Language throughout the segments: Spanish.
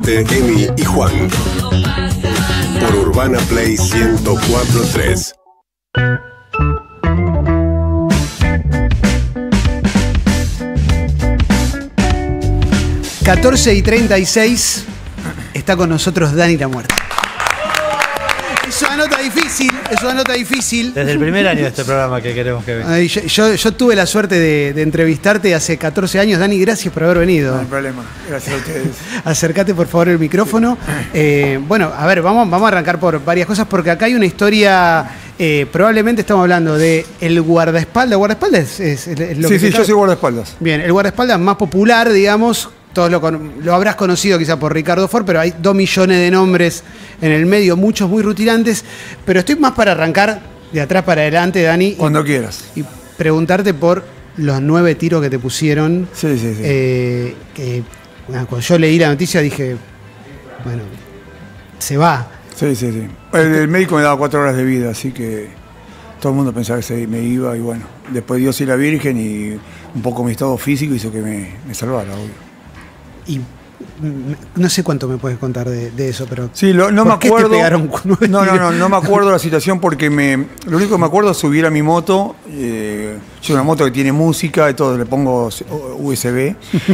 Muerte, Emi y Juan. Por Urbana Play 104.3. 14:36, está con nosotros Dani La Muerte. Es una nota difícil. Desde el primer año de este programa que queremos que venga. Yo tuve la suerte de entrevistarte hace 14 años. Dani, gracias por haber venido. No hay problema, gracias a ustedes. Acércate por favor el micrófono. Bueno, a ver, vamos a arrancar por varias cosas porque acá hay una historia. Probablemente estamos hablando de el guardaespaldas. ¿Guardaespaldas es lo que Sí, yo soy guardaespaldas. Bien, el guardaespaldas más popular, digamos. Todos lo habrás conocido quizá por Ricardo Ford, pero hay 2 millones de nombres en el medio, muchos muy rutilantes. Pero estoy más para arrancar de atrás para adelante, Dani. Cuando quieras. Y preguntarte por los 9 tiros que te pusieron. Sí. Cuando yo leí la noticia dije, bueno, se va. Sí. El médico me daba 4 horas de vida, así que todo el mundo pensaba que me iba. Y bueno, después Dios y la Virgen y un poco mi estado físico hizo que me salvara, obvio. Y no sé cuánto me puedes contar de eso, pero sí, no me acuerdo. ¿Por qué te pegaron 9 tiros? No me acuerdo la situación porque lo único que me acuerdo es subir a mi moto. Yo una moto que tiene música y todo, le pongo USB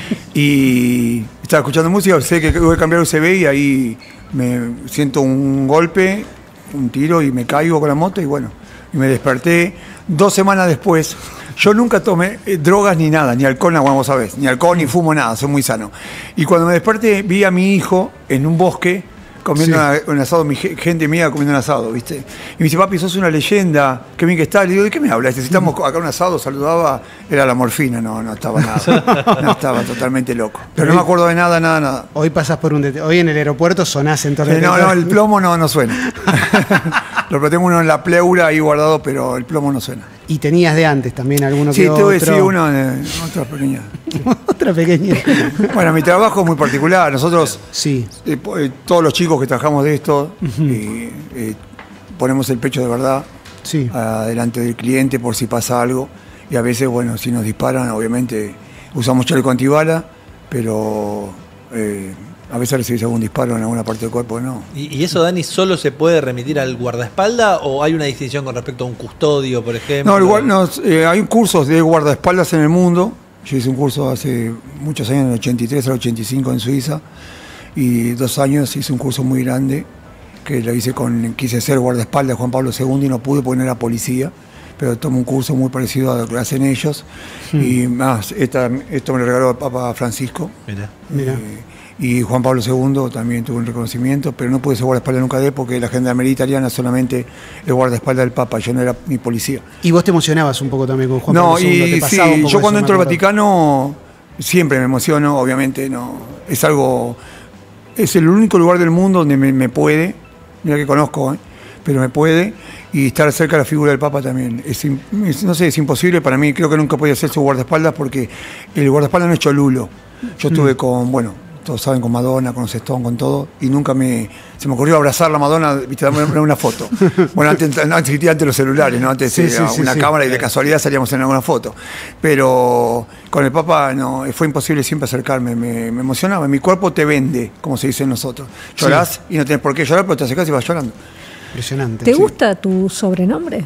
y estaba escuchando música, sé que voy a cambiar USB y ahí me siento un golpe, un tiro y me caigo con la moto y bueno, y me desperté 2 semanas después. Yo nunca tomé drogas ni nada, ni alcohol, vamos a ver, ni alcohol ni fumo nada, soy muy sano. Y cuando me desperté vi a mi hijo en un bosque comiendo un asado, mi gente mía comiendo un asado, ¿viste? Y me dice, papi, sos una leyenda, qué bien que estás. Le digo, ¿de qué me hablas? Si estamos acá un asado, saludaba, era la morfina, no estaba nada, no estaba totalmente loco. Pero no me acuerdo de nada. Hoy pasás por hoy en el aeropuerto sonás en torno. No, el plomo no suena. Lo tengo uno en la pleura ahí guardado, pero el plomo no suena. ¿Y teníos de antes también alguno que otro? Sí, uno, otra pequeña. Otra pequeña. Bueno, mi trabajo es muy particular. Nosotros, sí. Todos los chicos que trabajamos de esto, ponemos el pecho de verdad delante del cliente por si pasa algo. Y a veces, bueno, si nos disparan, obviamente usamos chaleco antibala, pero a veces recibís algún disparo en alguna parte del cuerpo, ¿no? ¿Y eso, Dani, solo se puede remitir al guardaespaldas o hay una distinción con respecto a un custodio, por ejemplo? No, hay cursos de guardaespaldas en el mundo. Yo hice un curso hace muchos años, en el 83 al 85 en Suiza, y 2 años hice un curso muy grande, que lo hice quise ser guardaespaldas de Juan Pablo II y no pude porque no era policía, pero tomé un curso muy parecido a lo que hacen ellos, y más, esto me lo regaló el Papa Francisco. Mira. Y Juan Pablo II también tuvo un reconocimiento, pero no pude ser guardaespaldas nunca de él porque la gendarmería italiana solamente es guardaespaldas del Papa, yo no era ni policía. ¿Y vos te emocionabas un poco también con Juan Pablo II? No, y sí, yo cuando entro al Vaticano siempre me emociono, obviamente, no es el único lugar del mundo donde me puede, mira que conozco, pero me puede, y estar cerca de la figura del Papa también. No sé, es imposible para mí, creo que nunca podía ser su guardaespaldas porque el guardaespaldas no es Cholulo. Yo estuve todos saben, con Madonna, con Stone, con todo, y nunca se me ocurrió abrazar a la Madonna, viste, darme una foto. Bueno, antes los celulares, ¿no? Antes una cámara y de casualidad salíamos en alguna foto. Pero con el Papa no, fue imposible siempre acercarme, me emocionaba. Mi cuerpo te vende, como se dice nosotros. Llorás y no tenés por qué llorar, pero te acercás y vas llorando. Impresionante. ¿Te gusta tu sobrenombre?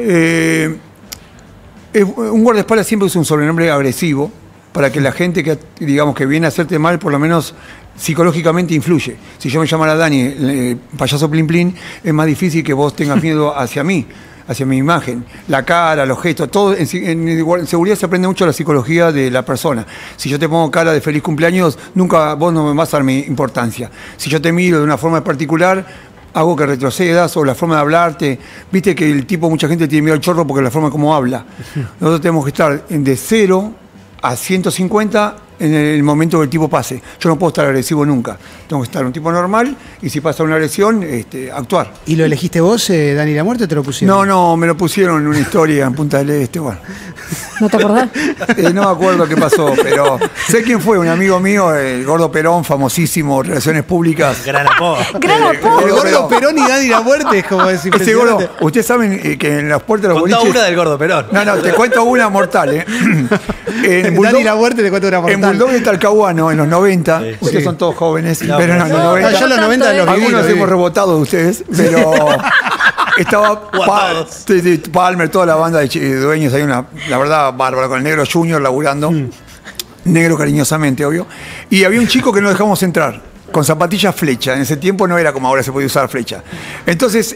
Un guardaespaldas siempre es un sobrenombre agresivo, para que la gente que viene a hacerte mal, por lo menos psicológicamente influye. Si yo me llamara Dani, payaso Plin Plin, es más difícil que vos tengas miedo hacia mí, hacia mi imagen, la cara, los gestos, todo. En seguridad se aprende mucho la psicología de la persona. Si yo te pongo cara de feliz cumpleaños, vos no me vas a dar mi importancia. Si yo te miro de una forma particular, hago que retrocedas, o la forma de hablarte. Viste que mucha gente tiene miedo al chorro porque la forma como habla. Nosotros tenemos que estar de 0 a 150 en el momento que el tipo pase. Yo no puedo estar agresivo nunca. Tengo que estar un tipo normal y si pasa una agresión, actuar. ¿Y lo elegiste vos, Dani La Muerte, o te lo pusieron? No, me lo pusieron en una historia en Punta del Este. Bueno. ¿No te acordás? No me acuerdo qué pasó, pero sé quién fue, un amigo mío, el Gordo Perón, famosísimo, Relaciones Públicas. Gran apodo. El Gordo Perón y Dani La Muerte es como decir. Ese gordo, ustedes saben que en las puertas de los boliches... Contá una del Gordo Perón. No, te cuento una mortal. Dani La Muerte te cuento una mortal. Bulldog de Talcahuano en los 90. Sí. Ustedes Sí. son todos jóvenes, No, pero no, en los no, 90. Yo los tanto, 90 los viví. Algunos hemos rebotado de ustedes, pero estaba Guardados. Palmer, toda la banda de dueños. Hay una, la verdad, bárbara, con el negro Junior laburando. Negro cariñosamente, obvio. Y había un chico que no dejamos entrar, con zapatillas flecha. En ese tiempo no era como ahora se podía usar flecha. Entonces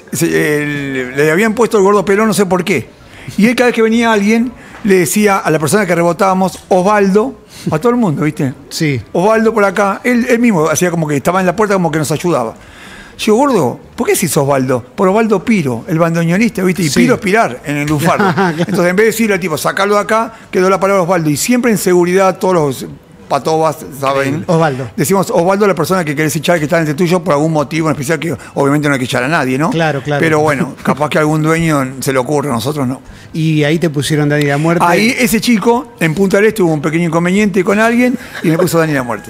le habían puesto el gordo pelón, no sé por qué. Y él cada vez que venía alguien, le decía a la persona que rebotábamos, Osvaldo, a todo el mundo, ¿viste? Sí. Osvaldo por acá, él mismo hacía como que estaba en la puerta, como que nos ayudaba. Yo digo, gordo, ¿por qué decís Osvaldo? Por Osvaldo Piro, el bandoneonista, ¿viste? Y Sí. Piro es pirar en el lunfardo. Entonces, en vez de decirle al tipo, sacarlo de acá, quedó la palabra Osvaldo. Y siempre en seguridad, todos los patobas, ¿saben? Osvaldo. Decimos Osvaldo, la persona que querés echar, que está entre tuyo por algún motivo en especial, que obviamente no hay que echar a nadie, ¿no? Claro, claro. Pero bueno, capaz que a algún dueño se le ocurre, a nosotros no. Y ahí te pusieron Dani la muerte. Ahí ese chico, en Punta del Este, tuvo un pequeño inconveniente con alguien y me puso Dani la muerte.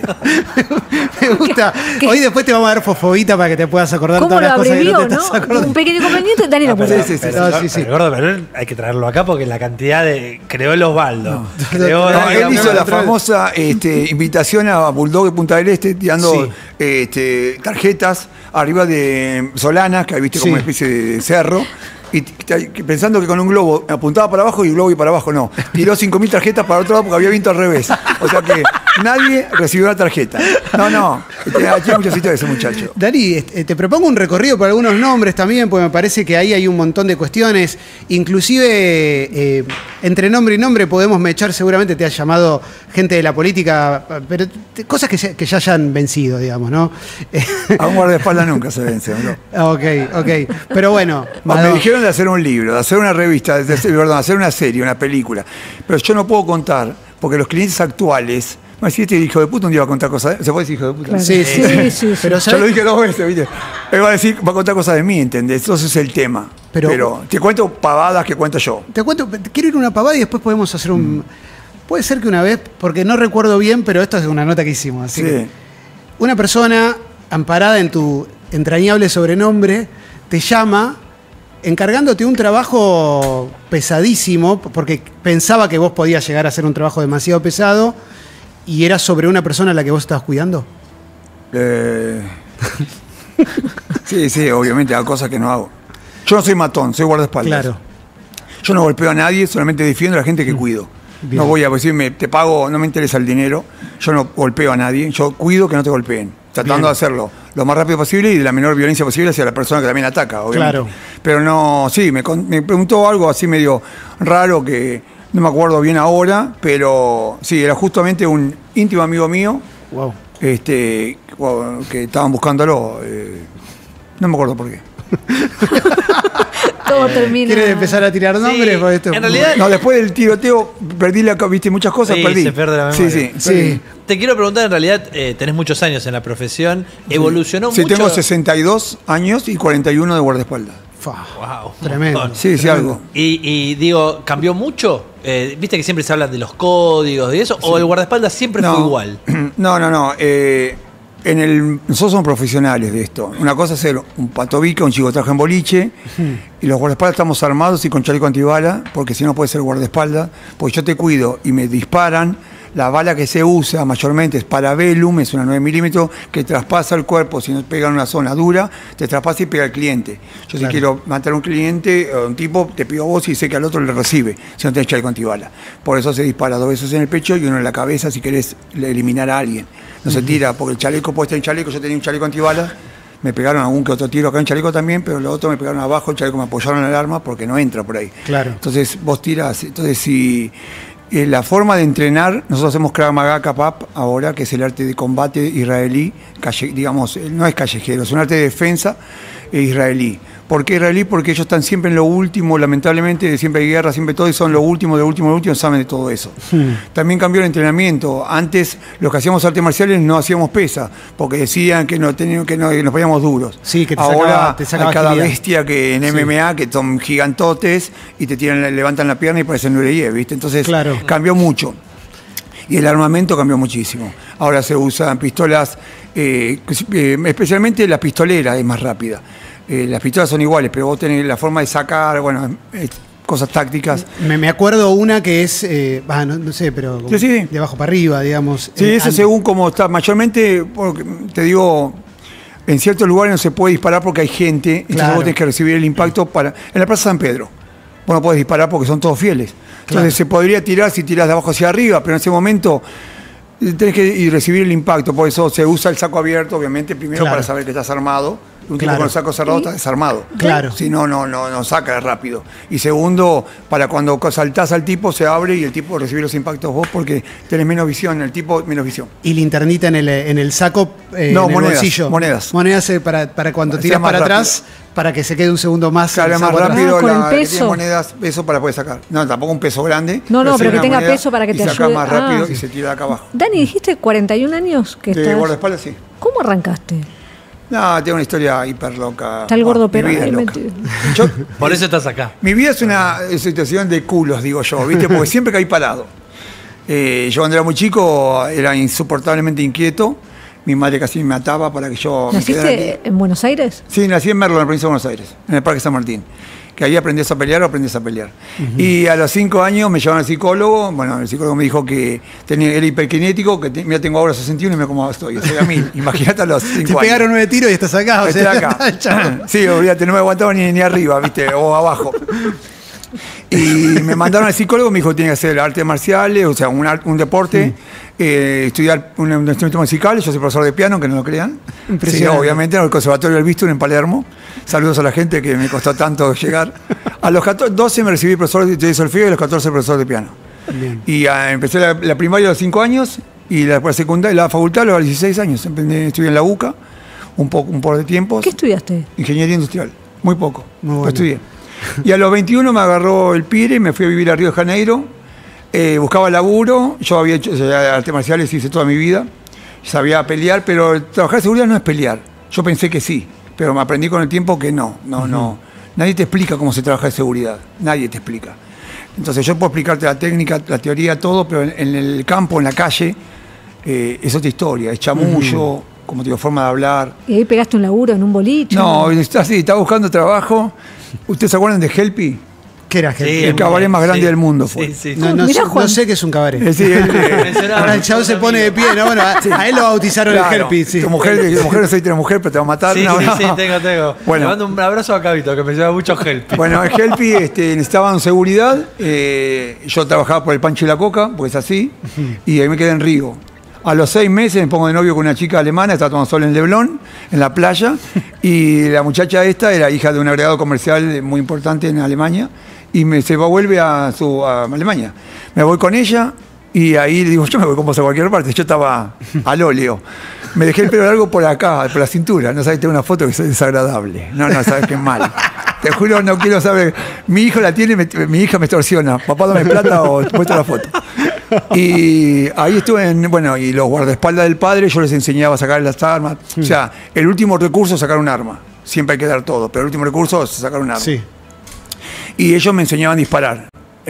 Me gusta. ¿Qué? Hoy después te vamos a dar fofobita para que te puedas acordar ¿Cómo todas lo las cosas que abrevió, no te estás no? acordando. Un pequeño inconveniente, Dani la Pero, puso. sí, sí, pero, sí, sí, sí. pero, gordo, pero hay que traerlo acá porque la cantidad de. Creó el Osvaldo. No, Creó No, Dani él la hizo muerte. la famosa invitación a Bulldog de Punta del Este, tirando tarjetas arriba de Solanas, que viste como Sí. una especie de cerro. Y pensando que con un globo apuntaba para abajo y el globo iba para abajo, no. Tiró 5.000 tarjetas para otro lado porque había viento al revés. O sea que nadie recibió la tarjeta. No. Tiene muchas historias ese muchacho. Dani, te propongo un recorrido por algunos nombres también, porque me parece que ahí hay un montón de cuestiones. Inclusive, entre nombre y nombre podemos mechar, seguramente te ha llamado gente de la política, pero cosas que ya hayan vencido, digamos, ¿no? A un guardaespaldas nunca se vence, ¿no? Ok. Pero bueno. Me dijeron de hacer un libro, de hacer una revista, de hacer una serie, una película. Pero yo no puedo contar, porque los clientes actuales. No, si este hijo de puta un día va a contar cosas. ¿Se puede decir hijo de puta? Claro. Sí. Pero Yo ¿sabes? lo dije 2 veces, ¿viste? Él va a decir, va a contar cosas de mí, ¿entendés? Entonces es el tema. Pero te cuento pavadas que cuento yo. Te cuento, quiero ir a una pavada y después podemos hacer un... Puede ser que una vez, porque no recuerdo bien, pero esto es una nota que hicimos. Así Sí. que una persona amparada en tu entrañable sobrenombre te llama encargándote un trabajo pesadísimo, porque pensaba que vos podías llegar a hacer un trabajo demasiado pesado y era sobre una persona a la que vos estabas cuidando. Sí, obviamente, hay cosas que no hago. Yo no soy matón, soy guardaespaldas. Claro. Yo no golpeo a nadie, solamente defiendo a la gente que cuido. Bien. No voy a decirme, te pago, no me interesa el dinero. Yo no golpeo a nadie, yo cuido que no te golpeen. Tratando Bien. de hacerlo lo más rápido posible y de la menor violencia posible hacia la persona que también ataca, obviamente. Claro. Pero no, sí, me preguntó algo así medio raro que no me acuerdo bien ahora, pero sí, era justamente un íntimo amigo mío Wow. que estaban buscándolo. No me acuerdo por qué. Todo termina. ¿Quieres empezar a tirar nombres? Sí, Porque esto- en realidad- No, después del tiroteo perdí viste muchas cosas, Sí, perdí. se pierde la Sí, memoria. sí. Sí. Te quiero preguntar, en realidad, tenés muchos años en la profesión. ¿Evolucionó Sí, mucho? tengo 62 años y 41 de guardaespaldas. Fa, Wow, Tremendo. un montón. Sí, algo. Y digo, ¿cambió mucho? ¿Viste que siempre se habla de los códigos y eso? ¿O el guardaespaldas siempre fue igual? No. Nosotros somos profesionales de esto. Una cosa es ser un patobica, un chico traje en boliche, y los guardaespaldas estamos armados y con chaleco antibala, porque si no puede ser guardaespaldas, porque yo te cuido y me disparan. La bala que se usa mayormente es Parabellum, es una 9 milímetros que traspasa el cuerpo. Si no pega en una zona dura, te traspasa y pega al cliente. Yo si quiero matar a un cliente o un tipo, te pido a vos y sé que al otro le recibe, si no tenés chaleco antibala. Por eso se dispara 2 veces en el pecho y uno en la cabeza si querés eliminar a alguien. No se tira, porque el chaleco puede estar en chaleco, yo tenía un chaleco antibala, me pegaron algún que otro tiro acá en chaleco también, pero los otros me pegaron abajo, el chaleco me apoyaron el arma porque no entra por ahí. Claro. Entonces vos tirás, entonces si... la forma de entrenar, nosotros hacemos Krav Maga Kapap ahora, que es el arte de combate israelí, digamos, no es callejero, es un arte de defensa israelí. ¿Por qué israelí? Porque ellos están siempre en lo último, lamentablemente, siempre hay guerra, siempre todo, y son lo último, saben de todo eso. También cambió el entrenamiento. Antes, los que hacíamos artes marciales no hacíamos pesa, porque decían que nos poníamos duros. Sí, que te ahora sacaba hay cada agilidad. bestia que en MMA, que son gigantotes, y te levantan la pierna y parecen Nureyev, ¿viste? Entonces, Claro. cambió mucho. Y el armamento cambió muchísimo. Ahora se usan pistolas, especialmente la pistolera es más rápida. Las pistolas son iguales, pero vos tenés la forma de sacar, bueno, cosas tácticas. Me acuerdo una que es, no sé, pero como Sí. de abajo para arriba, digamos. Sí, eso según cómo está. Mayormente, porque, te digo, en ciertos lugares no se puede disparar porque hay gente, entonces Claro. vos tenés que recibir el impacto para... En la Plaza San Pedro, vos no podés disparar porque son todos fieles. Entonces Claro. se podría tirar si tirás de abajo hacia arriba, pero en ese momento tenés que ir recibir el impacto, por eso se usa el saco abierto, obviamente, primero Claro. para saber que estás armado. Un tipo Claro. con el saco cerrado está desarmado. Claro. Si no, no saca rápido. Y segundo, para cuando saltás al tipo, se abre y el tipo recibe los impactos vos porque tenés menos visión, el tipo menos visión. Y linternita en el saco, No, en el monedas, bolsillo. monedas. Monedas para cuando Sea tiras más para rápido. atrás, para que se quede un segundo más. Claro, el es más saco atrás. rápido con el la que peso. tiene monedas, eso para poder sacar. No, tampoco un peso grande. No, sí pero que una tenga moneda peso para que y te sacás ayude. más rápido Ah. y se tira acá abajo. Dani, dijiste 41 años que De estás. guardaespaldas, sí. ¿Cómo arrancaste? No, tengo una historia hiper loca. Está el gordo Mi perro vida ahí es loca. metido. Yo- Por eso estás acá. Mi vida es una situación de culos, digo yo, ¿viste? Porque siempre caí parado. Yo cuando era muy chico era insoportablemente inquieto. Mi madre casi me ataba para que yo me quedara aquí. ¿Naciste en Buenos Aires? Sí, nací en Merlo, en la provincia de Buenos Aires, en el Parque San Martín. Que ahí aprendés a pelear o aprendés a pelear. Y a los 5 años me llevaron al psicólogo. Bueno, el psicólogo me dijo que era hiperkinético, que mira, tengo ahora 61 y me como estoy. Estoy a 1000. Imagínate a los 5 años. Te pegaron 9 tiros y estás acá. O Estoy sea, acá. chao. Sí, olvídate, no me aguantaba ni arriba, ¿viste? O abajo. Y me mandaron al psicólogo, me dijo que tenía que hacer artes marciales, o sea, un deporte, estudiar un instrumento musical. Yo soy profesor de piano, que no lo crean. Sí, Impresionante. obviamente, en el Conservatorio del Bisturi en Palermo. Saludos a la gente que me costó tanto llegar. A los 12 me recibí profesor de solfeo y a los 14 profesor de piano. Bien. Y empecé la primaria a los 5 años y la secundaria, la facultad a los 16 años. Estudié en la UCA un poco de tiempo. ¿Qué estudiaste? Ingeniería industrial, muy poco. Muy bueno. Lo estudié. Y a los 21 me agarró el PIRE, me fui a vivir a Río de Janeiro, buscaba laburo, yo había hecho artes marciales, hice toda mi vida, sabía pelear, pero trabajar en seguridad no es pelear. Yo pensé que sí, pero me aprendí con el tiempo que no. Nadie te explica cómo se trabaja en seguridad, nadie te explica. Entonces yo puedo explicarte la técnica, la teoría, todo, pero en el campo, en la calle, es otra historia, es chamullo, como te digo, forma de hablar. ¿Y ahí pegaste un laburo en un boliche? No, estaba buscando trabajo. ¿Ustedes se acuerdan de Helpi? ¿Qué era? Sí, El cabaret más grande del mundo fue. Sí, sí. No Mirá, sé, Juan. no sé qué es un cabaret. Sí, Ahora el chavo se pone de pie, ¿no? Bueno, a él lo bautizaron claro, el herpes. Sí. Tu mujer no soy tu mujer, pero te va a matar. Sí, No, sí, no. sí, tengo. Bueno. Le mando un abrazo a Cabito, que me lleva mucho help. Bueno, en Helpi necesitaban seguridad. Yo trabajaba por el Pancho y la Coca, pues es así. Y ahí me quedé en Río. A los 6 meses me pongo de novio con una chica alemana, estaba tomando sol en Leblon, en la playa. Y la muchacha esta era hija de un agregado comercial muy importante en Alemania. Y vuelve a Alemania. Me voy con ella y ahí le digo, yo me voy con vos a cualquier parte. Yo estaba al óleo. Me dejé el pelo largo por acá, por la cintura. No sabes, tengo una foto que es desagradable. No, sabes que es mal. Te juro, no quiero saber. Mi hijo la tiene, mi hija me extorsiona. Papá, dame plata o te muestro la foto. Y ahí estuve y los guardaespaldas del padre, yo les enseñaba a sacar las armas. O sea, el último recurso es sacar un arma. Siempre hay que dar todo, pero el último recurso es sacar un arma. Sí. Y ellos me enseñaban a disparar.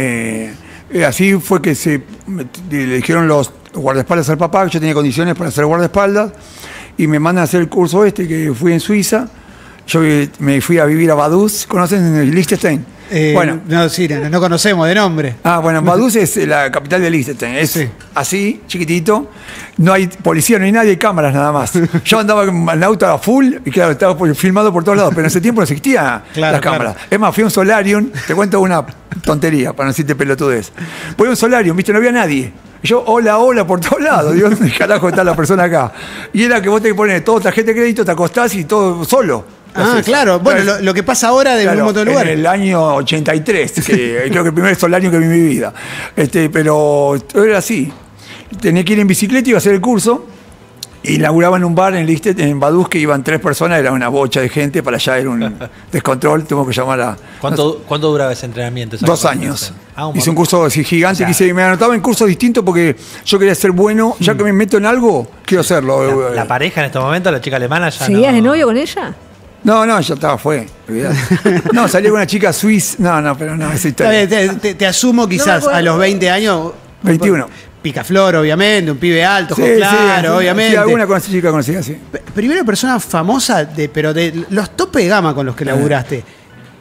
Así fue que le dijeron los guardaespaldas al papá que yo tenía condiciones para ser guardaespaldas y me mandan a hacer el curso que fui en Suiza. Yo me fui a vivir a Vaduz. ¿Conocen Liechtenstein? Bueno. No conocemos de nombre. Bueno, Vaduz es la capital de Liechtenstein. Es así, chiquitito. No hay policía, no hay nadie, hay cámaras nada más. Yo andaba en auto a full y claro, estaba filmado por todos lados, pero en ese tiempo no existían las cámaras. Claro. Es más, fui a un solarium, te cuento una tontería para no decirte pelotudez. Fui a un solarium, viste, no había nadie. Yo, hola, por todos lados. Digo, ¿dónde carajo está la persona acá? Y era que vos te pones todo tarjeta de crédito, te acostás y todo solo. Entonces, claro. Bueno, lo que pasa ahora del mismo todo lugar. En el año 83, que creo que el primer solarium que vi en mi vida. Pero era así. Tenía que ir en bicicleta, iba a hacer el curso. Y laburaba en un bar en Vaduz que iban 3 personas, era una bocha de gente, para allá era un descontrol, tuve que llamar a... ¿Cuánto duraba ese entrenamiento? 2 años. Un Hice un curso así gigante, O sea, me anotaba en cursos distintos porque yo quería ser bueno, ya que me meto en algo, quiero hacerlo. La pareja en este momento, la chica alemana, ya ¿Seguías no... de novio con ella? No, ya estaba, olvidate. No, salí con una chica suiza, pero no, esa Está historia. bien, te asumo quizás acuerdo. a los 20 años. 21. Picaflor, obviamente, un pibe alto, Sí, claro, sí, obviamente. Sí, alguna chica conocida, sí. Primera persona famosa, pero de los tope de gama con los que laburaste.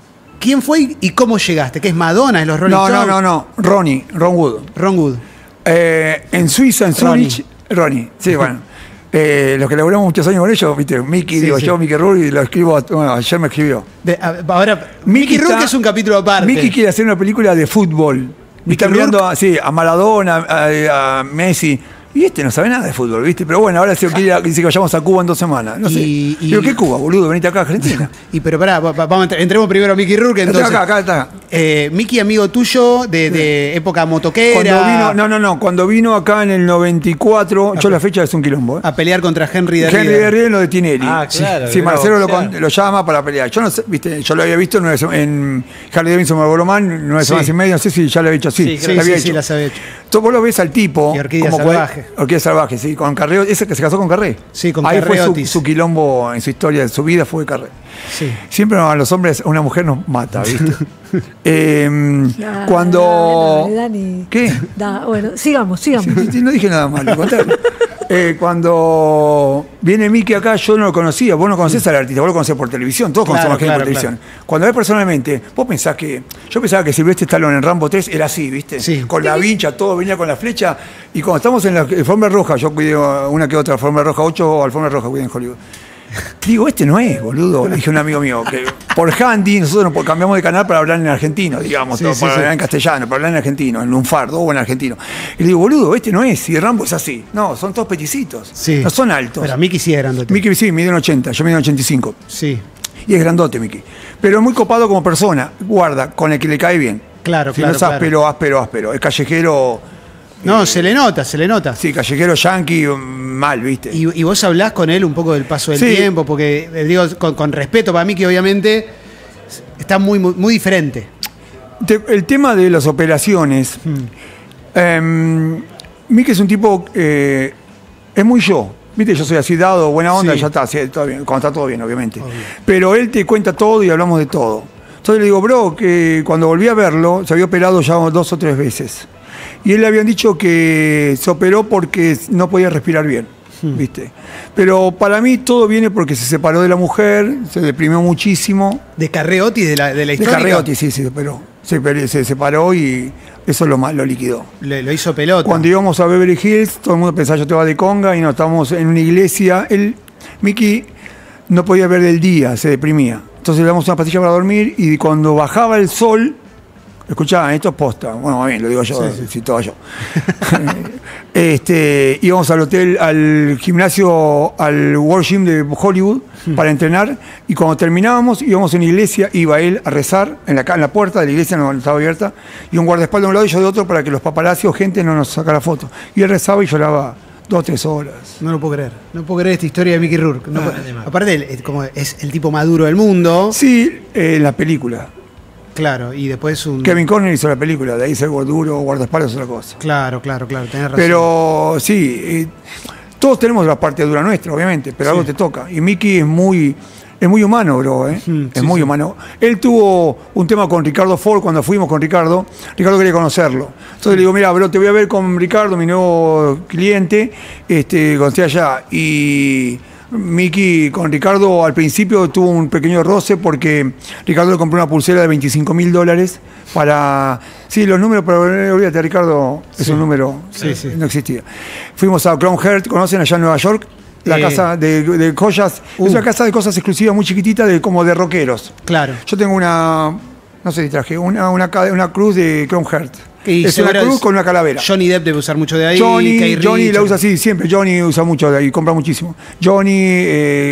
¿quién fue y cómo llegaste? ¿Qué es Madonna? ¿Es los Rolling Stones? No. Ron Wood. Ron Wood. En Suiza, en Zurich. Ronnie, sí, bueno. Los que laburamos muchos años con ellos, ¿viste? Mickey, Sí, digo sí. yo, Mickey Rourke, y lo escribo, bueno, ayer me escribió. Ahora, Mickey Rourke es un capítulo aparte. Mickey quiere hacer una película de fútbol. Y está mirando a Maradona, a Messi. Y no sabe nada de fútbol, ¿viste? Pero bueno, ahora dice que vayamos a Cuba en 2 semanas. No sé. Digo, ¿qué Cuba, boludo? Venite acá a Argentina. Pero pará, entremos primero a Mickey Rourke. Entonces, Acá está. Mickey, amigo tuyo de época motoquera. Cuando vino acá en el 94, yo la fecha es un quilombo, ¿eh? A pelear contra Henry de Henry Rieder. de lo de Tinelli. Ah, claro. Sí, Marcelo lo llama para pelear. Yo no sé, ¿viste? Yo lo había visto en Harley Davidson Marlboro-Man, 9 semanas y media, no sé si ya lo había hecho así. Sí, Sí, las había hecho. Entonces vos lo ves al tipo. Y Orquídea Salvaje. Orquídea Salvaje, sí, con Carré, ese que se casó con Carré. Sí, con Ahí Carré fue Otis. su quilombo en su historia, de su vida fue Carré. Sí. Siempre a los hombres, una mujer nos mata, ¿viste? Dale, Cuando. Dani. ¿Qué? Bueno, sigamos. Sí, no dije nada malo, al contrario. Cuando viene Mickey acá, yo no lo conocía. Vos no conocés al artista, vos lo conocés por televisión. Todos conocemos gente por televisión. Cuando ves personalmente, vos pensás que. Yo pensaba que Sylvester Stallone en Rambo 3 era así, ¿viste? Sí. Con la vincha, todo venía con la flecha. Y cuando estamos en la alfombra roja, yo cuidé una que otra alfombra roja, 8 alfombras rojas cuidé en Hollywood. Digo, no es, boludo. Le dije a un amigo mío que por handy nosotros cambiamos de canal para hablar en argentino, digamos, Sí, para hablar en castellano, para hablar en argentino, en lunfardo o en argentino. Y le digo, boludo, no es, y Rambo es así. No, son todos peticitos. Sí. No son altos. Pero Mickey sí es grandote. Mickey sí, mide un 80, yo mido un 85. Sí. Y es grandote, Mickey. Pero es muy copado como persona. Guarda, con el que le cae bien. Claro, Si claro. no es áspero. Es callejero. No, se le nota. Sí, callejero yankee, mal, ¿viste? Y vos hablás con él un poco del paso del Sí. tiempo, porque digo, con respeto para Mickey, obviamente, está muy, muy, muy diferente. El tema de las operaciones. Mickey es un tipo. Es muy yo. Viste, yo soy así dado, buena onda, Sí. ya está, sí, todo bien, cuando está todo bien, obviamente. Pero él te cuenta todo y hablamos de todo. Entonces le digo, bro, que cuando volví a verlo, se había operado ya 2 o 3 veces. Y él le habían dicho que se operó porque no podía respirar bien, ¿viste? Pero para mí todo viene porque se separó de la mujer, se deprimió muchísimo. De Carreotti, de la De historia. Carreotti, sí, se operó. Se separó y eso lo liquidó. Lo hizo pelota. Cuando íbamos a Beverly Hills, todo el mundo pensaba yo te va de conga y no, estábamos en una iglesia. Mickey no podía ver del día, se deprimía. Entonces le damos una pastilla para dormir y cuando bajaba el sol, escuchá, esto es posta. Bueno, más bien, lo digo yo, si todo yo. Íbamos al hotel, al gimnasio, al World Gym de Hollywood para entrenar y cuando terminábamos íbamos en la iglesia, iba él a rezar en la puerta de la iglesia, no estaba abierta, y un guardaespaldas de un lado y yo de otro para que los paparazzi o gente no nos sacara fotos. Y él rezaba y lloraba 2 o 3 horas. No lo puedo creer. No puedo creer esta historia de Mickey Rourke. Aparte, como es el tipo maduro del mundo. Sí, la película. Claro, y después Kevin Conner hizo la película, de ahí se duro, guardaespaldas es otra cosa. Claro, tenés razón. Pero sí, todos tenemos la parte dura nuestra, obviamente, pero algo te toca. Y Mickey es muy humano, bro, es muy humano. Él tuvo un tema con Ricardo Ford cuando fuimos con Ricardo. Ricardo quería conocerlo. Entonces le digo, mira, bro, te voy a ver con Ricardo, mi nuevo cliente, cuando esté allá. Y Mickey con Ricardo al principio tuvo un pequeño roce porque Ricardo le compró una pulsera de $25.000 para... Sí, los números, pero olvídate, Ricardo, es un número, no existía. Fuimos a Crown Heart, ¿conocen allá en Nueva York? La casa de joyas, es una casa de cosas exclusivas muy chiquitita, como de rockeros. Claro. Yo tengo no sé si traje, una cruz de Crown Heart. Es una cruz con una calavera. Johnny Depp debe usar mucho de ahí. Johnny la usa así, siempre. Johnny usa mucho de ahí, compra muchísimo. Johnny,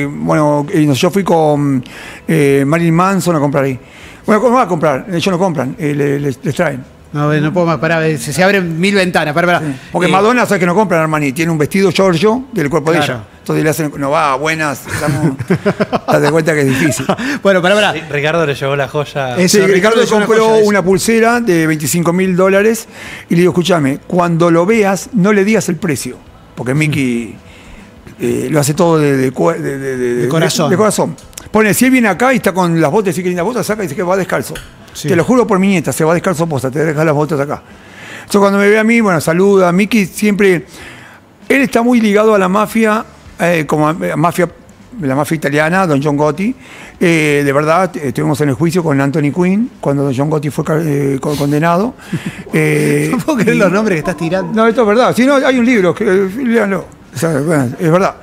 yo fui con Marilyn Manson a comprar ahí. Bueno, ¿cómo va a comprar? Ellos no compran, les traen. No puedo más, pará, se abren 1000 ventanas, pará. Sí. Porque Madonna sabe que no compran Armani, tiene un vestido Giorgio del cuerpo de Claro. ella. Entonces le hacen, no va, buenas, date cuenta que es difícil. Bueno, pará. Ricardo le llevó la joya. Eso, Sí, Ricardo es una compró joya eso. una pulsera de $25.000 y le digo, escúchame, cuando lo veas, no le digas el precio, porque Mickey lo hace todo de corazón. De corazón. Pone, si él viene acá y está con las botas, y que lindas botas, saca y dice que va descalzo. Sí. Te lo juro por mi nieta, se va descalzo posta, te deja las botas acá. Entonces cuando me ve a mí, bueno, saluda. Mickey siempre, él está muy ligado a la mafia, como a mafia la mafia italiana, don John Gotti. De verdad, estuvimos en el juicio con Anthony Quinn, cuando don John Gotti fue condenado. No puedo creer los nombres que estás tirando. No, esto es verdad. Si no, hay un libro, léanlo. O sea, bueno, es verdad.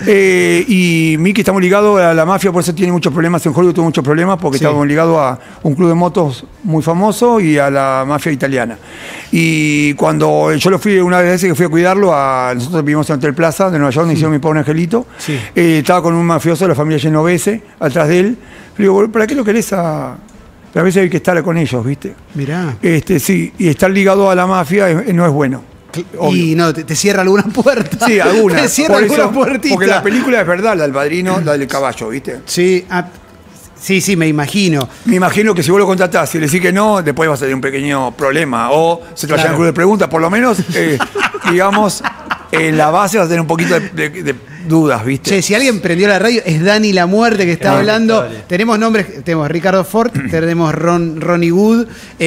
Y Mickey estamos ligados a la mafia, por eso tiene muchos problemas en Hollywood, tuvo muchos problemas, porque estamos ligados a un club de motos muy famoso y a la mafia italiana. Y cuando yo lo fui, una de las veces que fui a cuidarlo, nosotros vivimos en Hotel Plaza de Nueva York, me hicieron mi pobre angelito. Estaba con un mafioso de la familia Genovese atrás de él. Le digo, ¿para qué lo querés a veces hay que estar con ellos, ¿viste? Mirá. Sí, y estar ligado a la mafia no es bueno. Y no, te cierra alguna puerta. Sí, alguna. Te cierra alguna puertita. Porque la película es verdad, la del padrino, la del caballo, ¿viste? Sí, sí, me imagino. Me imagino que si vos lo contratás y le decís que no, después vas a tener un pequeño problema. O se te vayan a cruz de preguntas, por lo menos, digamos, en la base vas a tener un poquito de dudas, ¿viste? Che, si alguien prendió la radio, es Dani La Muerte que está hablando. Tenemos nombres, tenemos Ricardo Ford, tenemos Ronnie Wood.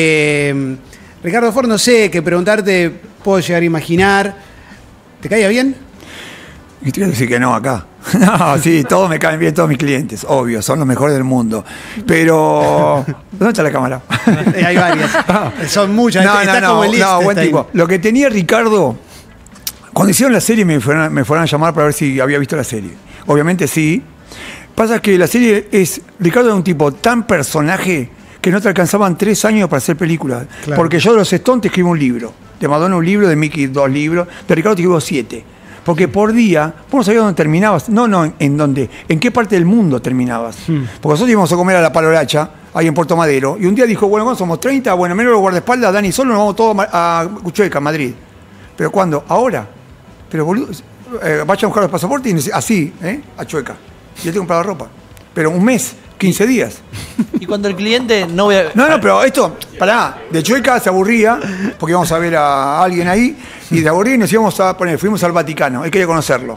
Ricardo Ford, no sé qué preguntarte, puedo llegar a imaginar. ¿Te caía bien? Y te quiero decir que no acá. No, sí, todos me caen bien, todos mis clientes, obvio, son los mejores del mundo. Pero, ¿dónde está la cámara? Hay varias. Son muchas. No, buen tipo. Lo que tenía Ricardo, cuando hicieron la serie me fueron a llamar para ver si había visto la serie. Obviamente sí. Pasa que la serie Ricardo era un tipo tan personaje que no te alcanzaban 3 años para hacer películas. Claro. Porque yo de los Stones te escribo un libro, de Madonna un libro, de Mickey 2 libros, de Ricardo te escribo 7. Porque por día, vos no sabías dónde terminabas. No, en dónde, en qué parte del mundo terminabas. Porque nosotros íbamos a comer a la Palolacha, ahí en Puerto Madero, y un día dijo, bueno, somos 30, bueno, menos los guardaespaldas, Dani, solo nos vamos todos a Chueca, Madrid. ¿Pero cuándo? Ahora. Pero boludo, vaya a buscar los pasaportes y así, a Chueca. Yo tengo para la ropa. Pero un mes. 15 días. Y cuando el cliente no voy a... No, pero esto, pará, de Chueca se aburría, porque íbamos a ver a alguien ahí, y de aburrir nos íbamos a poner, fuimos al Vaticano, él quería conocerlo.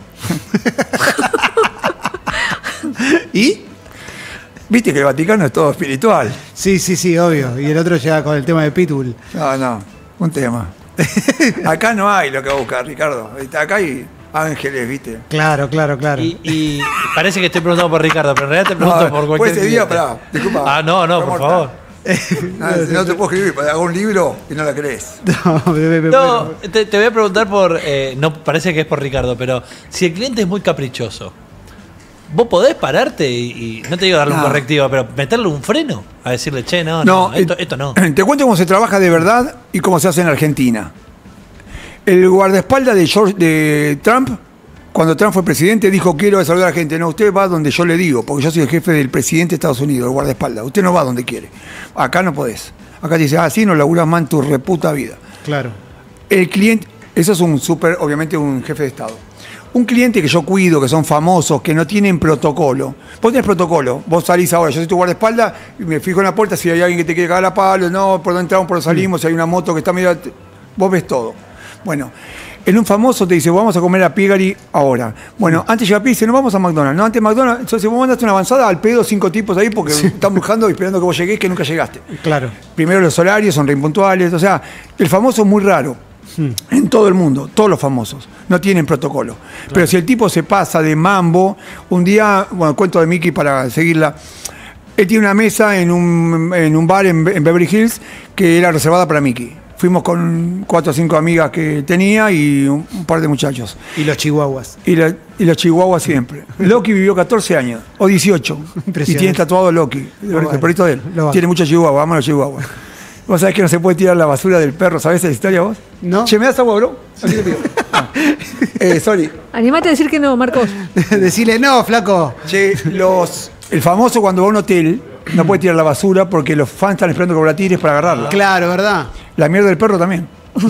¿Y? Viste que el Vaticano es todo espiritual. Sí, obvio. Y el otro llega con el tema de Pitbull. No, un tema. Acá no hay lo que va a buscar, Ricardo. Acá hay ángeles, ¿viste? Claro. Y parece que estoy preguntando por Ricardo, pero en realidad te pregunto por cualquier... Pues ese día, pará, disculpa. No, por favor. No te puedo escribir, hago un libro y no la crees. No, te voy a preguntar por... no parece que es por Ricardo, pero si el cliente es muy caprichoso, ¿vos podés pararte y no te digo darle un correctivo, pero meterle un freno? A decirle, che, no, esto no. Te cuento cómo se trabaja de verdad y cómo se hace en Argentina. El guardaespaldas de Trump, cuando Trump fue presidente, dijo, quiero saludar a la gente. No, usted va donde yo le digo, porque yo soy el jefe del presidente de Estados Unidos, el guardaespaldas. Usted no va donde quiere. Acá no podés. Acá te dice, así no laburás más en tu reputa vida. Claro. El cliente, eso es obviamente un jefe de Estado. Un cliente que yo cuido, que son famosos, que no tienen protocolo. Vos tenés protocolo, vos salís ahora, yo soy tu guardaespaldas, y me fijo en la puerta si hay alguien que te quiere cagar a palo, no, por dónde entramos, por dónde salimos, si hay una moto que está medio... Vos ves todo. Bueno, en un famoso te dice, vamos a comer a Pigari ahora. Bueno, antes llega a Pigari, dice, no vamos a McDonald's. No, antes McDonald's, entonces vos mandaste una avanzada al pedo 5 tipos ahí porque están buscando y esperando que vos llegues, que nunca llegaste. Claro. Primero los horarios son re impuntuales, o sea, el famoso es muy raro. En todo el mundo, todos los famosos no tienen protocolo. Claro. Pero si el tipo se pasa de mambo, un día, bueno, cuento de Mickey para seguirla, él tiene una mesa en un bar en Beverly Hills que era reservada para Mickey. Fuimos con 4 o 5 amigas que tenía y un par de muchachos. Y los chihuahuas. Y los chihuahuas siempre. Loki vivió 14 años, o 18. Y tiene tatuado Loki, el perrito de él. Tiene muchos chihuahuas, ama los chihuahuas. ¿Vos sabés que no se puede tirar la basura del perro? ¿Sabés esa historia vos? No. Che, ¿me das agua, bro? Así te pido. Sorry. Animate a decir que no, Marcos. Decile no, flaco. Che, el famoso cuando va a un hotel no puede tirar la basura porque los fans están esperando que vos la tires para agarrarla. Claro, ¿verdad? La mierda del perro también.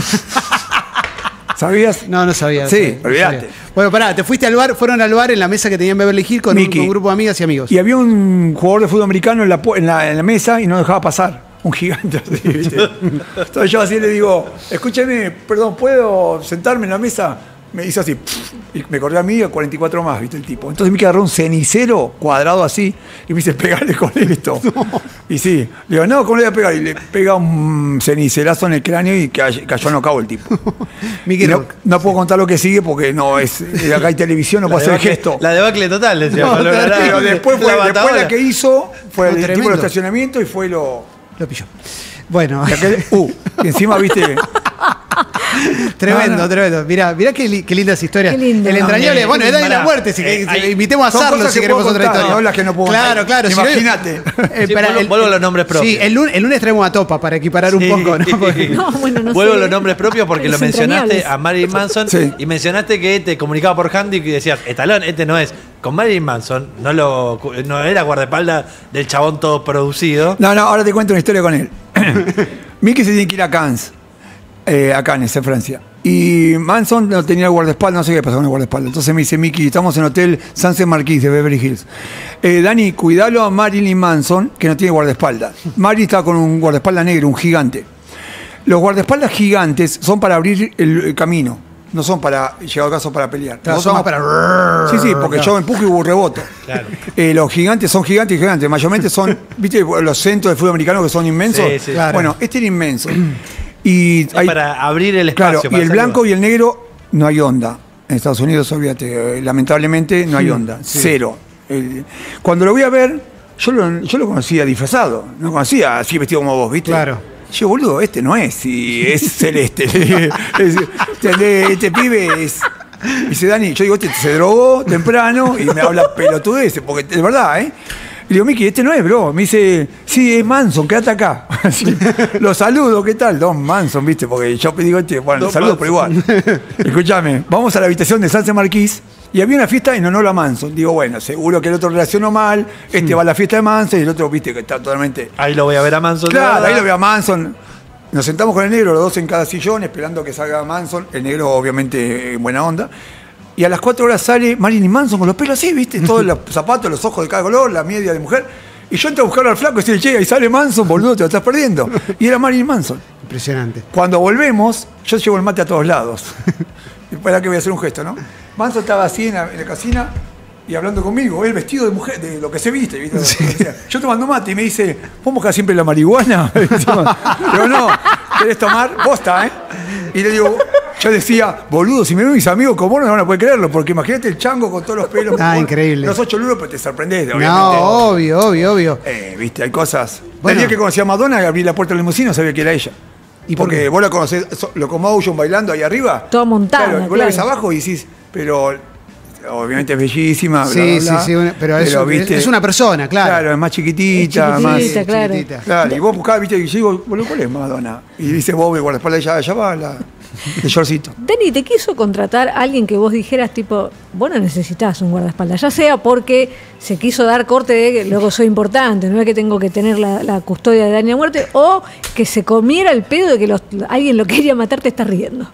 ¿Sabías? No sabía. Sí, olvidate. Bueno, pará, te fuiste al bar, fueron al bar en la mesa que tenía en Beverly Hills con un grupo de amigas y amigos. Y había un jugador de fútbol americano en la mesa y no dejaba pasar. Un gigante así, ¿viste? Entonces yo así le digo, escúcheme, perdón, ¿puedo sentarme en la mesa? me hizo así, y me corrió a mí a 44 más, ¿viste? El tipo. Entonces Miki agarró un cenicero cuadrado así y me dice, pegale con esto. No. Y sí, le digo, no, ¿cómo le voy a pegar? Y le pega un cenicerazo en el cráneo y cayó nocao el tipo. No puedo contar lo que sigue porque no es. Acá hay televisión, no puedo hacer el gesto. La debacle total, decía. No, pero después la que hizo fue el tipo de estacionamiento y fue Lo pilló. Bueno. Y encima, viste. Tremendo. Mirá qué lindas historias. Qué lindo. El entrañable. Bueno, es Dani la muerte. Invitemos a Sarlo si queremos otra historia. No, las que no puedo claro. Imagínate. Vuelvo a los nombres propios. Sí, el lunes traemos a Topa para equiparar un poco, ¿no? Vuelvo a los nombres propios porque lo mencionaste a Marilyn Manson y mencionaste que te comunicaba por handy y decías, Estalón, este no es. Con Marilyn Manson no era guardaespaldas del chabón todo producido. No, ahora te cuento una historia con él. Mickey se tiene que ir a Cannes. A Cannes, en Francia. Y Manson no tenía el guardaespaldas, no sé qué pasó con el guardaespaldas. Entonces me dice, Mickey, estamos en el hotel Sunset Marquis de Beverly Hills. Dani, cuidalo a Marilyn Manson, que no tiene guardaespaldas. Marilyn estaba con un guardaespaldas negro, un gigante. Los guardaespaldas gigantes son para abrir el camino. No son para, llegado caso, para pelear. Son para... Sí, porque yo empujo y reboto. Claro. Los gigantes son gigantes. Mayormente son, ¿viste los centros de fútbol americano que son inmensos? Sí, claro. Bueno, este era inmenso. Y para abrir el espacio. Claro, y el blanco y el negro no hay onda. En Estados Unidos, olvídate, lamentablemente no hay onda. Sí. Cero. Cuando lo voy a ver, yo lo conocía disfrazado. No conocía así vestido como vos, ¿viste? Claro. Yo, boludo, este no es, y es celeste. Este pibe es. Dice Dani, yo digo, este se drogó temprano y me habla pelotudeces, porque es verdad, ¿eh? Y digo, Miki, este no es, bro. Me dice, sí, es Manson, quédate acá. Lo saludo, ¿qué tal? Don Manson, ¿viste? Porque yo digo, bueno, lo saludo, pero igual. Escúchame, vamos a la habitación de Sunset Marquis y había una fiesta en honor a Manson. Digo, bueno, seguro que el otro relacionó mal, va a la fiesta de Manson y el otro, viste, que está totalmente... Ahí lo voy a ver a Manson. Claro, ahí lo veo a Manson. Nos sentamos con el negro, los dos en cada sillón, esperando que salga Manson. El negro, obviamente, en buena onda. Y a las 4 horas sale Marilyn Manson con los pelos así, ¿viste? Todos los zapatos, los ojos de cada color, la media de mujer. Y yo entro a buscar al flaco y decirle, che, ahí sale Manson, boludo, te lo estás perdiendo. Y era Marilyn Manson. Impresionante. Cuando volvemos, yo llevo el mate a todos lados. Espera que voy a hacer un gesto, ¿no? Manson estaba así en la cocina y hablando conmigo, él vestido de mujer, de lo que se viste, ¿viste? Sí. Yo tomando mate y me dice, ¿vos mojás siempre la marihuana? Digo, no, ¿querés tomar? Posta, ¿eh? Y le digo, yo decía, boludo, si me ven mis amigos como no van a poder creerlo, porque imagínate el chango con todos los pelos. Increíble. Los 8 lulos, pero te sorprendés, obviamente. No, obvio. Viste, hay cosas. Bueno. El día que conocí a Madonna, abrí la puerta del limusino, sabía que era ella. ¿Y porque vos la conocés, lo Locomotion bailando ahí arriba? Toda montada. Claro, vos la ves abajo y decís, pero... Obviamente es bellísima, sí, bla, bla, sí, pero es una persona, claro. Claro, es más chiquitita, más claro. Chiquitita. Claro, y vos buscabas, viste, y yo digo, boludo, ¿cuál es Madonna? Y dice Bob, el guardaespaldas, allá va el shortcito. Dani, ¿te quiso contratar a alguien que vos dijeras, tipo, vos no necesitás un guardaespaldas? Ya sea porque se quiso dar corte de que luego soy importante, no es que tengo que tener la custodia de Dani a muerte, o que se comiera el pedo de que alguien lo quería matar, te está riendo.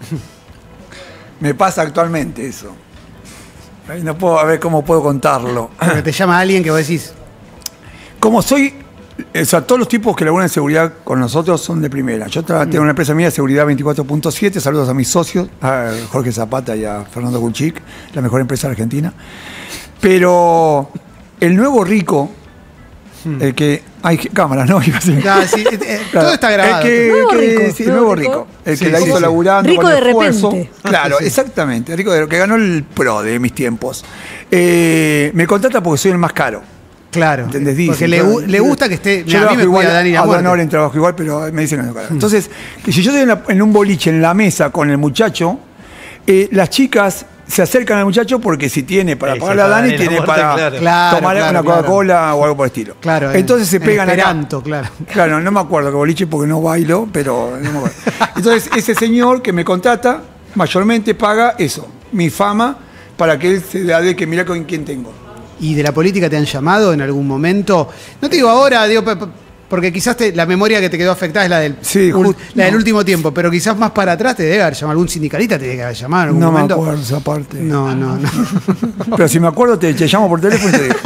Me pasa actualmente eso. No puedo, a ver cómo puedo contarlo. Porque te llama alguien que vos decís. Como soy, o sea, todos los tipos que laburan en seguridad con nosotros son de primera. Yo tengo una empresa mía de seguridad 24.7. Saludos a mis socios, a Jorge Zapata y a Fernando Gulchik, la mejor empresa de Argentina. Pero el nuevo rico, el que hay cámaras, ¿no? Sí, todo está grabado. El nuevo rico. El que la hizo laburando rico con de esfuerzo. repente. Claro, exactamente. Rico de lo que ganó el pro de mis tiempos. Me contrata porque soy el más caro. Claro. ¿Entendés? Porque le gusta que esté. Yo a mí me igual, cuida Dani la muerte. en trabajo igual, pero me dicen que no, claro. Entonces, que si yo estoy en un boliche en la mesa con el muchacho, las chicas se acercan al muchacho porque si tiene para pagarle a Dani, tiene para tomar una Coca-Cola o algo por el estilo. Claro. Entonces se pegan Esperanto, acá. claro. Claro, no me acuerdo que boliche porque no bailo, pero no me acuerdo. Entonces ese señor que me contrata mayormente paga eso, mi fama, para que él se dé que mira con quién tengo. ¿Y de la política te han llamado en algún momento? No te digo ahora, digo, porque quizás la memoria que te quedó afectada es la del último tiempo, pero quizás más para atrás te debe haber llamado algún sindicalista, te debe haber llamado en algún momento. No me acuerdo esa parte. No. Pero si me acuerdo te llamo por teléfono y te digo.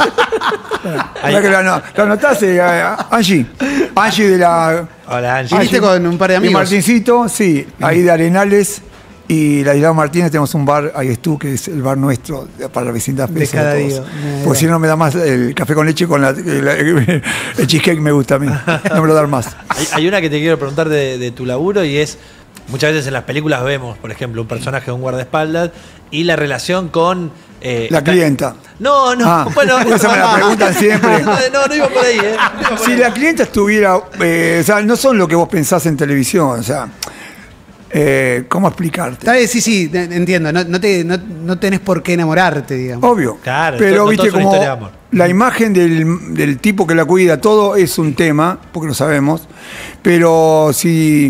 Lo anotaste, Angie. Angie de la... Hola, Angie. ¿Viniste con un par de amigos? Y Martincito, sí, ahí de Arenales. Y la Isla Martínez tenemos un bar, ahí es tú, que es el bar nuestro para la vecindad. De cada día. Pues si no me da más el café con leche con el cheesecake me gusta a mí. No me lo dan más. Hay una que te quiero preguntar de tu laburo y es, muchas veces en las películas vemos, por ejemplo, un personaje de un guardaespaldas y la relación con... la clienta. No, bueno... Esa me la preguntan siempre. No iba por ahí, Si la clienta estuviera... o sea, no son lo que vos pensás en televisión, o sea... ¿cómo explicarte? Sí, entiendo. No tenés por qué enamorarte, digamos. Obvio. Claro, pero no viste todo es una como historia de amor. la imagen del tipo que la cuida, todo es un tema, porque lo sabemos. Pero si,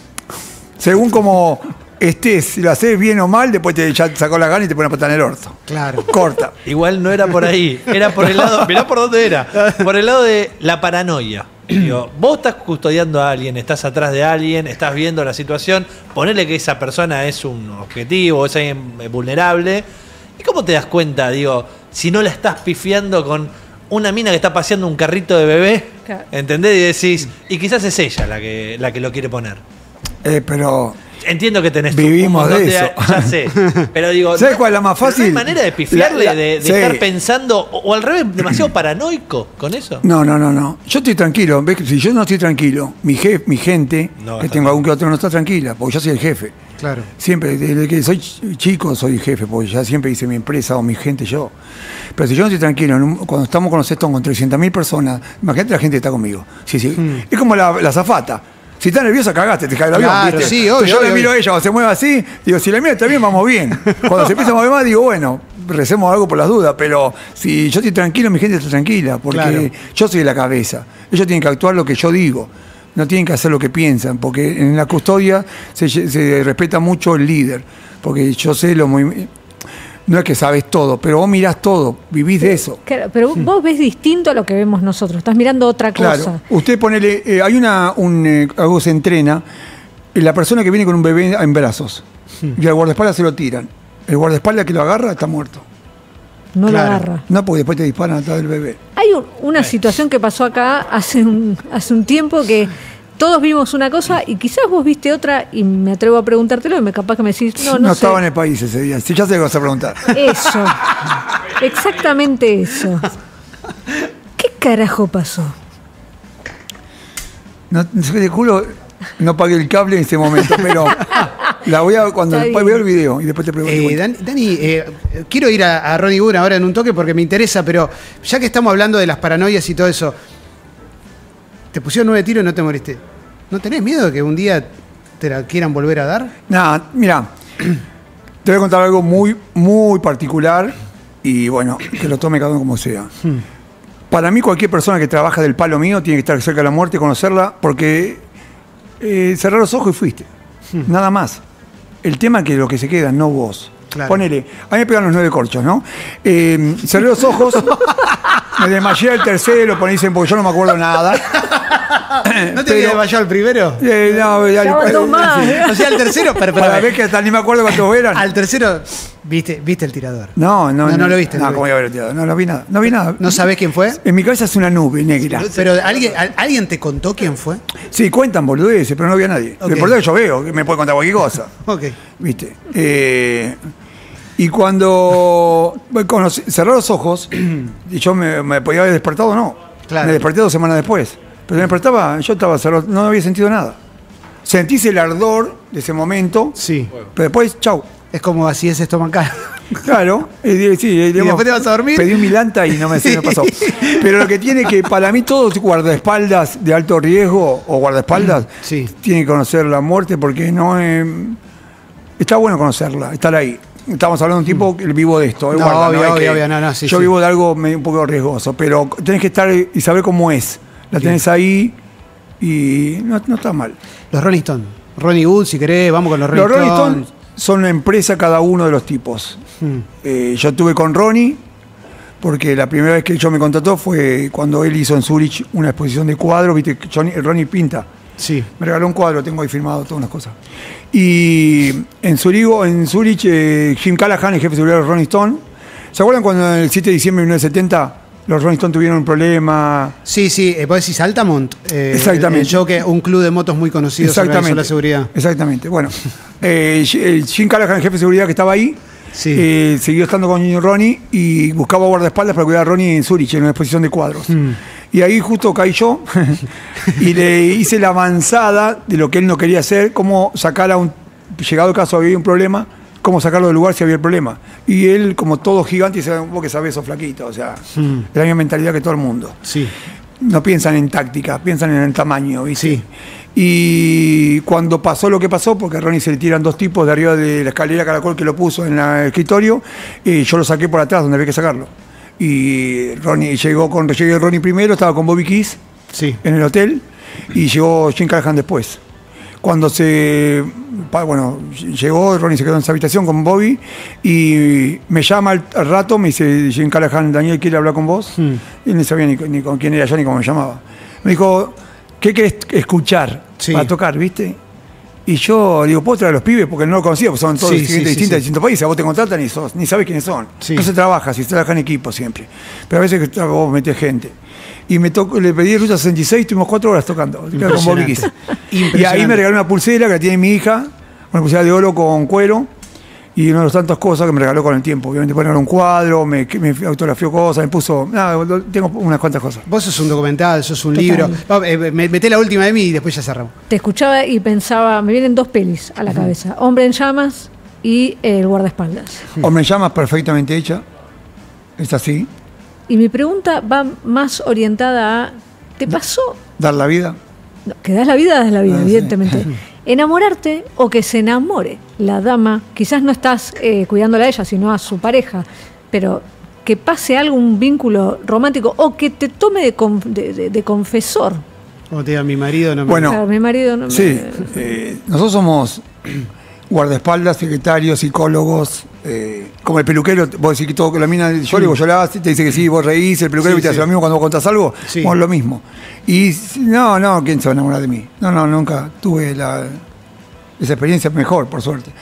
según como estés, si lo haces bien o mal, después ya sacó la gana y te pone a patar en el orto. Claro. Corta. Igual no era por ahí, era por el lado, mirá por dónde era, por el lado de la paranoia. Digo, vos estás custodiando a alguien, estás atrás de alguien, estás viendo la situación, ponele que esa persona es un objetivo, es alguien vulnerable. ¿Y cómo te das cuenta, digo, si no la estás pifiando con una mina que está paseando un carrito de bebé? Claro. ¿Entendés? Y decís, y quizás es ella la que lo quiere poner. Pero... Entiendo que tenés vivimos un montón de eso. Ya sé. Pero digo, ¿sabes cuál es la más pero fácil? ¿no hay manera de pifiarle, de sí. estar pensando, o al revés, demasiado paranoico con eso? No. Yo estoy tranquilo. ¿Ves? Si yo no estoy tranquilo, mi gente, No, que está tengo algún que otro, no está tranquila, porque yo soy el jefe. Claro. Siempre, desde que soy chico soy jefe, porque ya siempre hice mi empresa o mi gente yo. Pero si yo no estoy tranquilo, cuando estamos con los Stones con 300.000 personas, imagínate la gente que está conmigo. Sí. Es como la azafata. Si estás nerviosa, cagaste, te cae el avión, Claro, ¿viste? sí, obvio, Entonces yo obvio, le miro a ella, cuando se mueve así, digo, si la mira está bien, vamos bien. Cuando se empieza a mover más, digo, bueno, recemos algo por las dudas, pero si yo estoy tranquilo, mi gente está tranquila, porque Claro. yo soy la cabeza. Ellos tienen que actuar lo que yo digo, no tienen que hacer lo que piensan, porque en la custodia se respeta mucho el líder, porque yo sé lo muy... No es que sabes todo, pero vos mirás todo, vivís de eso. Claro, pero vos ves distinto a lo que vemos nosotros, estás mirando otra cosa. Claro, usted ponele, hay algo se entrena, la persona que viene con un bebé en brazos y al guardaespaldas se lo tiran. El guardaespaldas que lo agarra está muerto. No Claro. lo agarra. No, porque después te disparan atrás del bebé. Hay una situación que pasó acá hace un tiempo que todos vimos una cosa y quizás vos viste otra y me atrevo a preguntártelo y capaz que me decís, no sé. estaba en el país ese día. Si ya sé que vas a preguntar. Eso. Exactamente eso. ¿Qué carajo pasó? No sé de culo, no pagué el cable en ese momento, pero la voy a cuando Está veo bien. el video y después te pregunto. Dani, quiero ir a Ronnie Wood ahora en un toque porque me interesa, pero ya que estamos hablando de las paranoias y todo eso, te pusieron 9 tiros y no te moriste. ¿No tenés miedo de que un día te la quieran volver a dar? Nada, mira, te voy a contar algo muy, muy particular y bueno, que lo tome cada uno como sea. Para mí cualquier persona que trabaja del palo mío tiene que estar cerca de la muerte, conocerla, porque cerrar los ojos y fuiste. Nada más. El tema es que lo que se queda, no vos. Claro. Ponele, a mí me pegan los 9 corchos, ¿no? Cerré los ojos, me desmayé al tercero, dicen, porque yo no me acuerdo nada. ¿No te había desmayado el primero? No, Estaban dos más. O sea, el tercero, pero para ver que hasta ni me acuerdo cuántos eran. al tercero viste el tirador. No lo viste. No, ¿cómo iba a ver el tirador? No vi nada. No vi nada. ¿No sabés quién fue? En mi cabeza es una nube negra. Pero ¿alguien te contó quién fue? Sí, cuentan boludeces, pero no vi a nadie. Ok. Por lo que yo veo, que me puede contar cualquier cosa. Ok. ¿Viste? Y cuando cerré los ojos, y yo me podía haber despertado, no. Claro. Me desperté 2 semanas después. Pero me despertaba, yo estaba cerrado, no había sentido nada. Sentís el ardor de ese momento, Sí. pero después, chau. Es como así es estomacal. Claro, sí, ¿Y después te vas a dormir? Pedí un milanta y no me pasó. Pero lo que tiene que, para mí, todos guardaespaldas de alto riesgo o guardaespaldas Sí. tienen que conocer la muerte porque no está bueno conocerla, estar ahí. Estamos hablando de un tipo que vivo de esto. No, guarda, obvio, es obvio, que obvio, no, sí, yo sí. vivo de algo un poco riesgoso, pero tenés que estar y saber cómo es. La tenés ahí y no está mal. Los Rolling Stones. Ronnie Wood, si querés, vamos con los Los Rolling Rolling Stones. Stones son una empresa cada uno de los tipos. Yo estuve con Ronnie, porque la primera vez que yo me contrató fue cuando él hizo en Zurich una exposición de cuadros, viste, Ronnie pinta. Sí. Me regaló un cuadro, tengo ahí firmado todas unas cosas. Y en Zurich, Jim Callahan, el jefe de seguridad de los Rolling Stones. ¿Se acuerdan cuando el 7 de diciembre de 1970 los Rolling Stones tuvieron un problema. Sí, vos decís Altamont. Exactamente. El Jockey, un club de motos muy conocido que organizó la seguridad. Exactamente. Bueno, el Jim Callahan, el jefe de seguridad que estaba ahí, Sí. siguió estando con Ronnie y buscaba guardaespaldas para cuidar a Ronnie en Zurich, en una exposición de cuadros. Y ahí justo caí yo y le hice la avanzada de lo que él no quería hacer, cómo sacar a un... Llegado el caso, había un problema, cómo sacarlo del lugar si había el problema. Y él, como todo gigante, dice, vos que sabés, sos flaquito, o sea, de la misma mentalidad que todo el mundo. Sí. No piensan en táctica, piensan en el tamaño, ¿viste? Sí. Y cuando pasó lo que pasó, porque a Ronnie se le tiran 2 tipos de arriba de la escalera caracol que lo puso en el escritorio, yo lo saqué por atrás donde había que sacarlo. Y Ronnie llegué Ronnie primero, estaba con Bobby Keys Sí. en el hotel, y llegó Jim Callahan después. Cuando llegó, Ronnie se quedó en esa habitación con Bobby y me llama al rato, me dice Jim Callahan, Daniel quiere hablar con vos. Y no sabía ni con quién era yo ni cómo me llamaba. Me dijo, ¿qué querés escuchar para tocar, viste? Y yo digo, ¿puedo traer a los pibes? Porque no lo conocía, porque son todos gente distinta de distintos países. A vos te contratan y ni sabés quiénes son. Sí. No se trabaja, si se trabaja en equipo siempre. Pero a veces vos metés gente. Y le pedí Ruta 66, tuvimos 4 horas tocando con Bobby Keys. Y ahí me regaló una pulsera que la tiene mi hija, una pulsera de oro con cuero, y una de las tantas cosas que me regaló con el tiempo. Obviamente poner un cuadro, me autografió cosas, me puso... tengo unas cuantas cosas. Vos sos un documental, sos un libro. Meté la última de mí y después ya cerramos. Te escuchaba y pensaba, me vienen 2 pelis a la cabeza. Hombre en llamas y El guardaespaldas. Hombre en llamas, perfectamente hecha. Es así. Y mi pregunta va más orientada a, ¿te pasó? Dar la vida. No, que das la vida, evidentemente. Enamorarte o que se enamore la dama, quizás no estás cuidándola a ella, sino a su pareja, pero que pase algo, un vínculo romántico, o que te tome de confesor. Como te diga, mi marido no me... Bueno, Claro, mi marido no sí, nosotros somos guardaespaldas, secretarios, psicólogos, como el peluquero, vos decís que todo, la mina, yo le digo, yo la hago, te dice que sí, vos reís, el peluquero te hace lo mismo cuando vos contás algo, vos lo mismo. Y no, ¿quién se va a enamorar de mí? No, nunca tuve esa experiencia mejor, por suerte.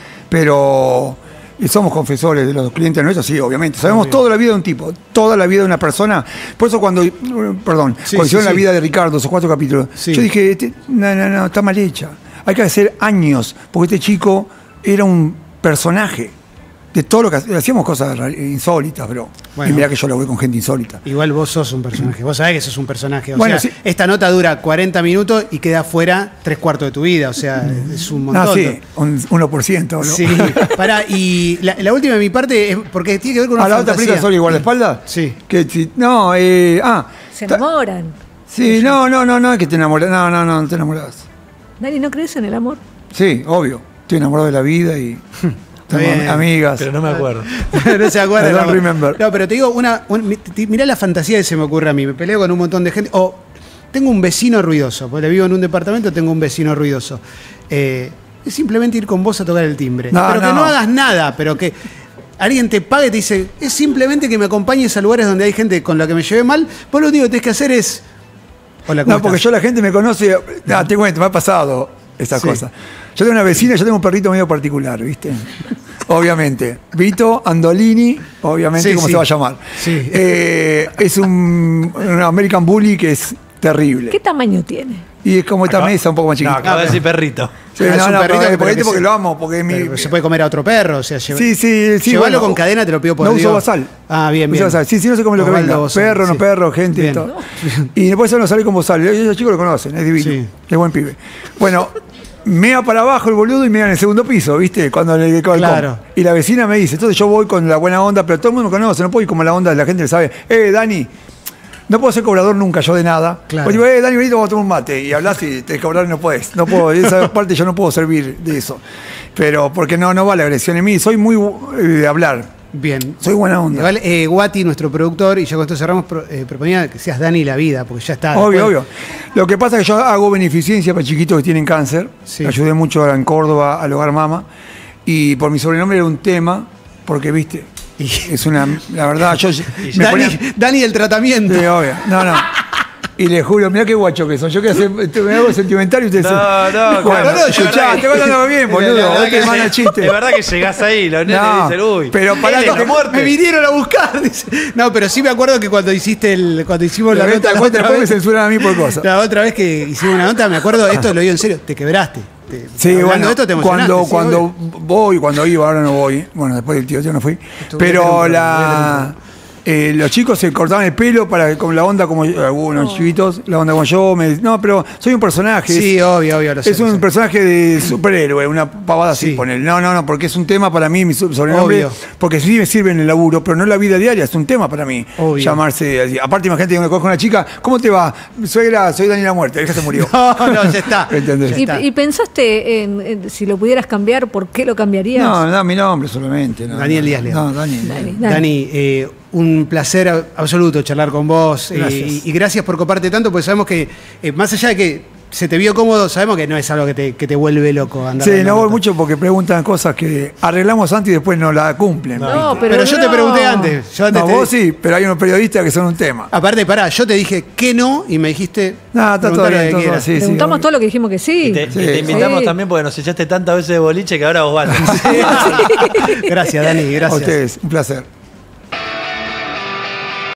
Pero somos confesores de los clientes nuestros, sí, obviamente. Sabemos toda la vida de un tipo, toda la vida de una persona. Por eso cuando hicieron la vida de Ricardo, esos 4 capítulos, yo dije, no, está mal hecha. Hay que hacer años, porque este chico era un personaje de todo lo que hacíamos, cosas insólitas, bro. Bueno, y mirá que yo lo voy con gente insólita. Igual vos sos un personaje, vos sabés que sos un personaje. Esta nota dura 40 minutos y queda fuera 3/4 de tu vida, o sea, es un montón. Sí, un 1%, bro. Sí, pará, y la última de mi parte es porque tiene que ver con una la otra película sobre guardaespaldas. Sí. Se enamoran. Sí, no, es que te enamoras, no te enamoras. Dani, ¿no crees en el amor? Sí, obvio. Estoy enamorado de la vida y tengo amigas. Pero no me acuerdo. No se acuerda. I don't remember. No, pero te digo, mirá la fantasía que se me ocurre a mí. Me peleo con un montón de gente. O tengo un vecino ruidoso. Porque vivo en un departamento, tengo un vecino ruidoso. Es simplemente ir con vos a tocar el timbre. Pero que no hagas nada, pero que alguien te pague y te dice, es simplemente que me acompañes a lugares donde hay gente con la que me llevé mal. Vos lo único que tenés que hacer es... Hola, ¿cómo porque estás? la gente me conoce. Te cuento, me ha pasado estas cosas. Yo tengo una vecina, yo tengo un perrito medio particular, ¿viste? Obviamente. Vito Andolini, obviamente, ¿cómo se va a llamar? Sí. Es un American Bully que es terrible. ¿Qué tamaño tiene? Y es como esta mesa, un poco más chiquita. No, acaba de decir perrito. Sí, es un perrito porque lo amo. Porque se puede comer a otro perro, o sea, sí. Llévalo con cadena, te lo pido por No Dios. uso basal. Ah, bien. Sí, no se come lo que venga. Perro, no perro, gente y todo. Y después no sale con bozal. Los chicos lo conocen, es divino. Sí. Es buen pibe. Bueno, mea para abajo el boludo y mea en el segundo piso, ¿viste? Cuando le Claro. Y la vecina me dice, entonces yo voy con la buena onda, pero todo el mundo me conoce, no puedo ir como la onda de la gente le sabe. Dani, no puedo ser cobrador nunca yo de nada. Claro. Pues digo, Dani, venite, vamos a tomar un mate. Y hablas y te cobrar y no puedes. No puedo, esa parte yo no puedo servir de eso. Pero porque no va la agresión en mí. Soy muy de hablar. Bien. Soy buena onda. Igual, Guati, nuestro productor, y ya con esto cerramos, proponía que seas Dani la vida, porque ya está. Obvio. Lo que pasa es que yo hago beneficencia para chiquitos que tienen cáncer. Sí. Ayudé mucho en Córdoba al Hogar Mama. Y por mi sobrenombre era un tema, porque, viste, es la verdad, yo Dani del tratamiento. Sí, obvio. No. Y le juro, mirá qué guacho que son. Yo que me hago sentimental y ustedes No, bueno, no, escuchá, te voy andando bien, boludo. La verdad Te manda chiste. es verdad que llegás ahí, los nenes No, dicen, uy. pero pará, él es la muerte. Me vinieron a buscar. Dice. No, pero sí me acuerdo que cuando hicimos la nota la otra Después me vez, censuran a mí por cosas. la otra vez que hicimos una nota, me acuerdo, esto lo digo en serio, te quebraste. Sí, Hablando bueno, de esto te emocionaste, cuando sí, cuando iba, ahora no voy. Bueno, después del tío, yo no fui. Estuve Pero bien, los chicos se cortaban el pelo con la onda como algunos chiquitos, la onda como yo. No, pero soy un personaje. Sí, obvio, lo sé, Es lo un sé. personaje de superhéroe, una pavada así Sí. poner. No, porque es un tema para mí, mi sobrenombre. Obvio. Porque sí me sirve en el laburo, pero no en la vida diaria, es un tema para mí. Obvio. Llamarse así. Aparte, imagínate que me cojo una chica, ¿cómo te va? Suegra, soy Daniela Muerte, ella se murió. No, ya está. ¿Entendés? Ya ¿Y, está. y pensaste en si lo pudieras cambiar, por qué lo cambiarías? No, mi nombre solamente. No, Daniel Díaz León. No, Daniel. Dani. Dani, un placer absoluto charlar con vos. Gracias. Y gracias por compartir tanto, porque sabemos que, más allá de que se te vio cómodo, sabemos que no es algo que te vuelve loco andar. Sí, dando no voy notas. mucho porque preguntan cosas que arreglamos antes y después no la cumplen. No, ¿viste? Pero yo te no. pregunté antes. Yo antes No, te- vos sí, pero hay unos periodistas que son un tema. Aparte, pará, yo te dije que no y me dijiste. No, está todo preguntá lo bien, que todo quieras. sí, Preguntamos sí. todo lo que dijimos que sí. Y te Sí. invitamos Sí. también porque nos echaste tantas veces de boliche que ahora vos vas. Gracias, Dani, A gracias. ustedes, un placer.